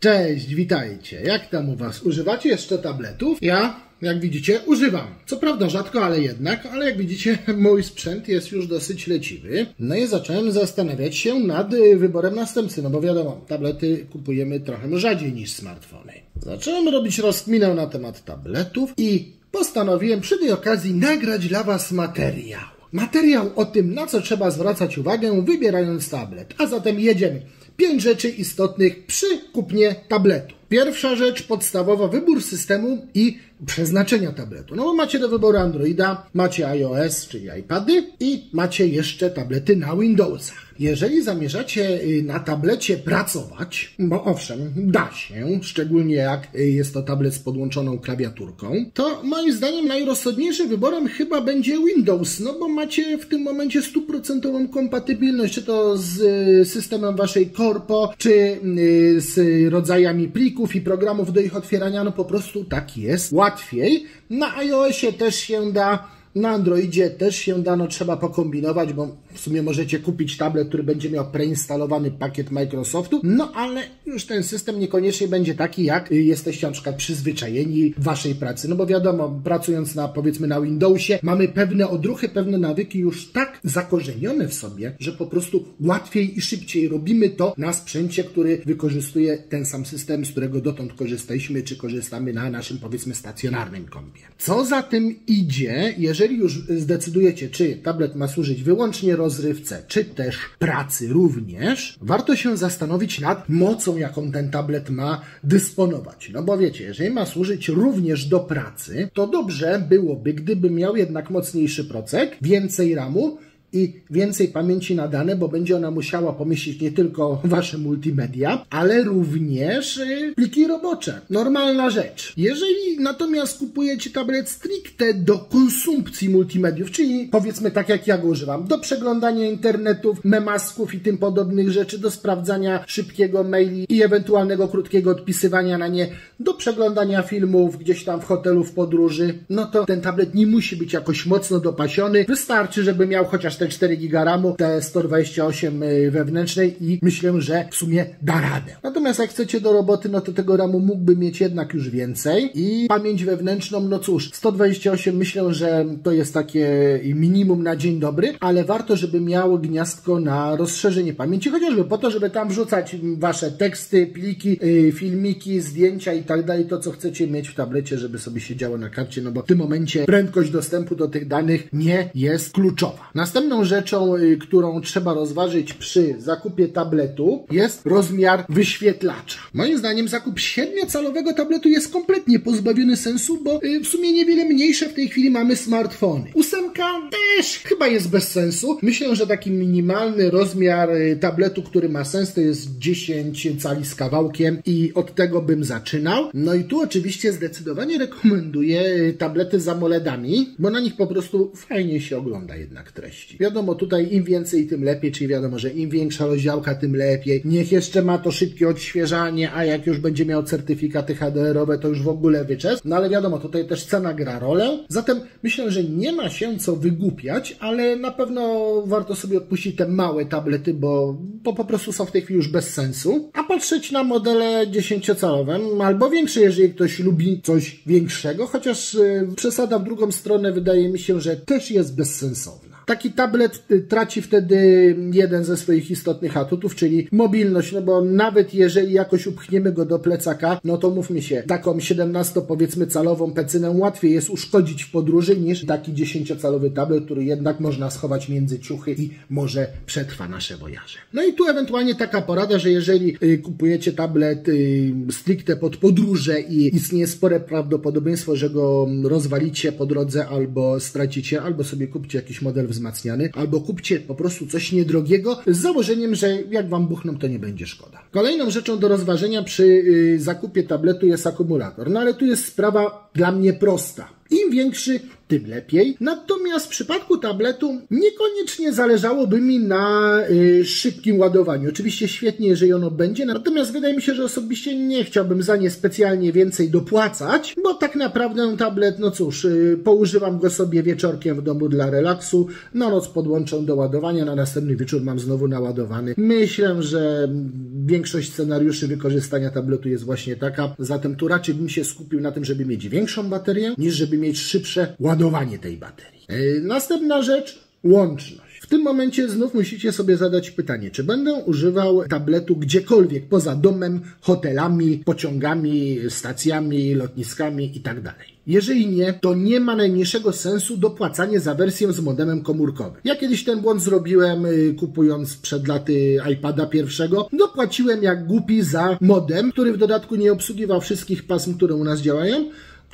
Cześć, witajcie. Jak tam u Was? Używacie jeszcze tabletów? Ja, jak widzicie, używam. Co prawda rzadko, ale jednak, ale jak widzicie, mój sprzęt jest już dosyć leciwy. No i zacząłem zastanawiać się nad wyborem następcy, no bo wiadomo, tablety kupujemy trochę rzadziej niż smartfony. Zacząłem robić rozkminę na temat tabletów i postanowiłem przy tej okazji nagrać dla Was materiał. Materiał o tym, na co trzeba zwracać uwagę, wybierając tablet. A zatem jedziemy. 5 rzeczy istotnych przy kupnie tabletu. Pierwsza rzecz podstawowa, wybór systemu i przeznaczenia tabletu. No bo macie do wyboru Androida, macie iOS, czyli iPady i macie jeszcze tablety na Windowsach. Jeżeli zamierzacie na tablecie pracować, bo owszem, da się, szczególnie jak jest to tablet z podłączoną klawiaturką, to moim zdaniem najrozsądniejszym wyborem chyba będzie Windows, no bo macie w tym momencie 100% kompatybilność, czy to z systemem waszej korpo, czy z rodzajami plików i programów do ich otwierania, no po prostu tak jest łatwiej. Na iOSie też się da, na Androidzie też się da, no trzeba pokombinować, bo w sumie możecie kupić tablet, który będzie miał preinstalowany pakiet Microsoftu, no ale już ten system niekoniecznie będzie taki, jak jesteście na przykład przyzwyczajeni w waszej pracy, no bo wiadomo, pracując powiedzmy na Windowsie, mamy pewne odruchy, pewne nawyki już tak zakorzenione w sobie, że po prostu łatwiej i szybciej robimy to na sprzęcie, który wykorzystuje ten sam system, z którego dotąd korzystaliśmy, czy korzystamy na naszym powiedzmy stacjonarnym kompie. Co za tym idzie, jeżeli już zdecydujecie, czy tablet ma służyć wyłącznie rozrywce, czy też pracy również, warto się zastanowić nad mocą, jaką ten tablet ma dysponować. No bo wiecie, jeżeli ma służyć również do pracy, to dobrze byłoby, gdyby miał jednak mocniejszy procek, więcej RAM-u i więcej pamięci na dane, bo będzie ona musiała pomieścić nie tylko wasze multimedia, ale również pliki robocze. Normalna rzecz. Jeżeli natomiast kupujecie tablet stricte do konsumpcji multimediów, czyli powiedzmy tak jak ja go używam, do przeglądania internetów, memasków i tym podobnych rzeczy, do sprawdzania szybkiego maili i ewentualnego krótkiego odpisywania na nie, do przeglądania filmów gdzieś tam w hotelu, w podróży, no to ten tablet nie musi być jakoś mocno dopasiony. Wystarczy, żeby miał chociaż te 4 GB RAM-u, te 128 wewnętrznej i myślę, że w sumie da radę. Natomiast jak chcecie do roboty, no to tego RAM-u mógłby mieć jednak już więcej i pamięć wewnętrzną, no cóż, 128 myślę, że to jest takie minimum na dzień dobry, ale warto, żeby miało gniazdko na rozszerzenie pamięci, chociażby po to, żeby tam wrzucać wasze teksty, pliki, filmiki, zdjęcia i tak dalej, to co chcecie mieć w tablecie, żeby sobie się działo na karcie, no bo w tym momencie prędkość dostępu do tych danych nie jest kluczowa. Następną rzeczą, którą trzeba rozważyć przy zakupie tabletu, jest rozmiar wyświetlacza. Moim zdaniem zakup 7-calowego tabletu jest kompletnie pozbawiony sensu, bo w sumie niewiele mniejsze w tej chwili mamy smartfony. 8 też chyba jest bez sensu. Myślę, że taki minimalny rozmiar tabletu, który ma sens, to jest 10 cali z kawałkiem i od tego bym zaczynał. No i tu oczywiście zdecydowanie rekomenduję tablety z AMOLEDami, bo na nich po prostu fajnie się ogląda jednak treści. Wiadomo, tutaj im więcej, tym lepiej, czyli wiadomo, że im większa rozdziałka, tym lepiej. Niech jeszcze ma to szybkie odświeżanie, a jak już będzie miał certyfikaty HDR-owe, to już w ogóle wyczes. No ale wiadomo, tutaj też cena gra rolę. Zatem myślę, że nie ma się co wygłupiać, ale na pewno warto sobie odpuścić te małe tablety, bo po prostu są w tej chwili już bez sensu. A patrzeć na modele 10-calowe albo większe, jeżeli ktoś lubi coś większego, chociaż przesada w drugą stronę wydaje mi się, że też jest bezsensowna. Taki tablet traci wtedy jeden ze swoich istotnych atutów, czyli mobilność, no bo nawet jeżeli jakoś upchniemy go do plecaka, no to mówmy się, taką 17-powiedzmy calową pecynę łatwiej jest uszkodzić w podróży niż taki 10-calowy tablet, który jednak można schować między ciuchy i może przetrwa nasze wojaże. No i tu ewentualnie taka porada, że jeżeli kupujecie tablet stricte pod podróże i istnieje spore prawdopodobieństwo, że go rozwalicie po drodze albo stracicie, albo sobie kupcie jakiś model wzmacniany, albo kupcie po prostu coś niedrogiego z założeniem, że jak wam buchną, to nie będzie szkoda. Kolejną rzeczą do rozważenia przy zakupie tabletu jest akumulator. No ale tu jest sprawa dla mnie prosta. Im większy, tym lepiej. Natomiast w przypadku tabletu niekoniecznie zależałoby mi na szybkim ładowaniu. Oczywiście świetnie, jeżeli ono będzie, natomiast wydaje mi się, że osobiście nie chciałbym za nie specjalnie więcej dopłacać, bo tak naprawdę tablet, no cóż, poużywam go sobie wieczorkiem w domu dla relaksu, na noc podłączę do ładowania, na następny wieczór mam znowu naładowany. Myślę, że większość scenariuszy wykorzystania tabletu jest właśnie taka, zatem tu raczej bym się skupił na tym, żeby mieć większą baterię, niż żeby mieć szybsze ładowanie tej baterii. Następna rzecz, łączność. W tym momencie znów musicie sobie zadać pytanie, czy będę używał tabletu gdziekolwiek poza domem, hotelami, pociągami, stacjami, lotniskami itd. Jeżeli nie, to nie ma najmniejszego sensu dopłacanie za wersję z modemem komórkowym. Ja kiedyś ten błąd zrobiłem, kupując przed laty iPada pierwszego. Dopłaciłem jak głupi za modem, który w dodatku nie obsługiwał wszystkich pasm, które u nas działają,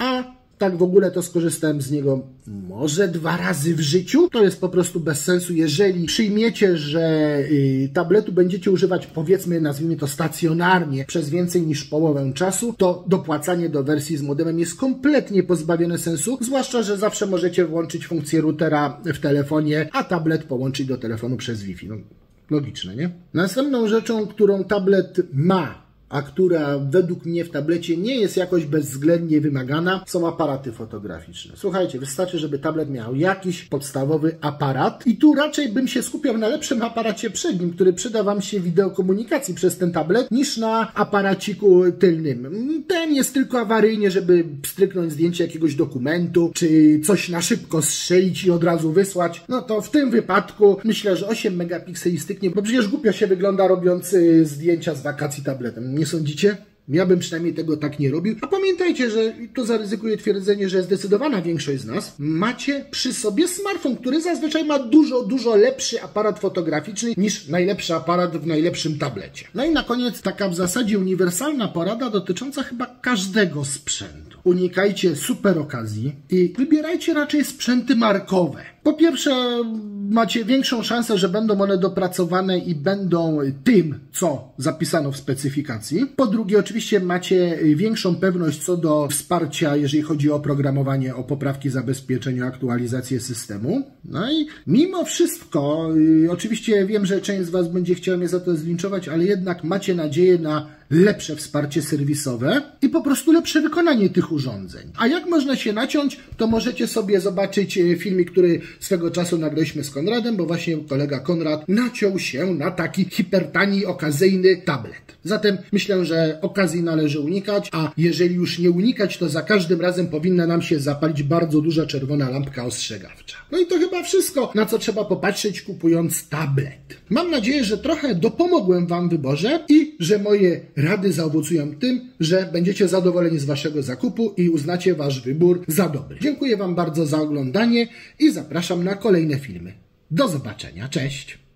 a tak w ogóle to skorzystałem z niego może 2 razy w życiu. To jest po prostu bez sensu. Jeżeli przyjmiecie, że tabletu będziecie używać, powiedzmy, nazwijmy to stacjonarnie, przez więcej niż połowę czasu, to dopłacanie do wersji z modemem jest kompletnie pozbawione sensu, zwłaszcza, że zawsze możecie włączyć funkcję routera w telefonie, a tablet połączyć do telefonu przez Wi-Fi. No, logiczne, nie? Następną rzeczą, którą tablet ma, a która według mnie w tablecie nie jest jakoś bezwzględnie wymagana, są aparaty fotograficzne. Słuchajcie, wystarczy, żeby tablet miał jakiś podstawowy aparat i tu raczej bym się skupiał na lepszym aparacie przednim, który przyda Wam się w wideokomunikacji przez ten tablet, niż na aparaciku tylnym. Ten jest tylko awaryjnie, żeby stryknąć zdjęcie jakiegoś dokumentu, czy coś na szybko strzelić i od razu wysłać. No to w tym wypadku myślę, że 8 megapikseli styknie, bo przecież głupio się wygląda robiąc zdjęcia z wakacji tabletem. Nie sądzicie? Ja bym przynajmniej tego tak nie robił. A pamiętajcie, że tu zaryzykuję twierdzenie, że zdecydowana większość z nas macie przy sobie smartfon, który zazwyczaj ma dużo lepszy aparat fotograficzny niż najlepszy aparat w najlepszym tablecie. No i na koniec taka w zasadzie uniwersalna porada dotycząca chyba każdego sprzętu. Unikajcie super okazji i wybierajcie raczej sprzęty markowe. Po pierwsze, macie większą szansę, że będą one dopracowane i będą tym, co zapisano w specyfikacji. Po drugie, oczywiście macie większą pewność co do wsparcia, jeżeli chodzi o oprogramowanie, o poprawki zabezpieczenia, aktualizację systemu. No i mimo wszystko, oczywiście wiem, że część z Was będzie chciała mnie za to zlinczować, ale jednak macie nadzieję na lepsze wsparcie serwisowe i po prostu lepsze wykonanie tych urządzeń. A jak można się naciąć, to możecie sobie zobaczyć filmik, który swego czasu nagraliśmy z Konradem, bo właśnie kolega Konrad naciął się na taki hipertani, okazyjny tablet. Zatem myślę, że okazji należy unikać, a jeżeli już nie unikać, to za każdym razem powinna nam się zapalić bardzo duża czerwona lampka ostrzegawcza. No i to chyba wszystko, na co trzeba popatrzeć, kupując tablet. Mam nadzieję, że trochę dopomogłem Wam w wyborze i że moje rady zaowocują tym, że będziecie zadowoleni z Waszego zakupu i uznacie Wasz wybór za dobry. Dziękuję Wam bardzo za oglądanie i zapraszam na kolejne filmy. Do zobaczenia, cześć!